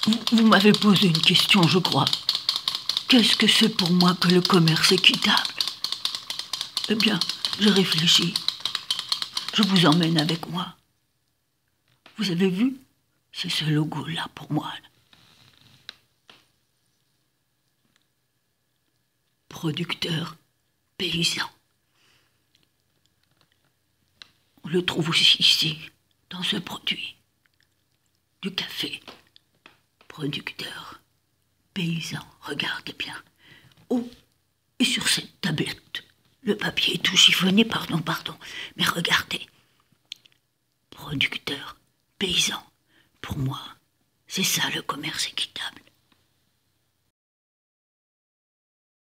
Vous m'avez posé une question, je crois. Qu'est-ce que c'est pour moi que le commerce équitable? Eh bien, je réfléchis. Je vous emmène avec moi. Vous avez vu? C'est ce logo-là pour moi. Producteur paysan. On le trouve aussi ici, dans ce produit. Du café. Producteur paysan. Regardez bien. Oh, et sur cette tablette, le papier est tout chiffonné, pardon. Mais regardez. Producteur paysan. Pour moi, c'est ça le commerce équitable.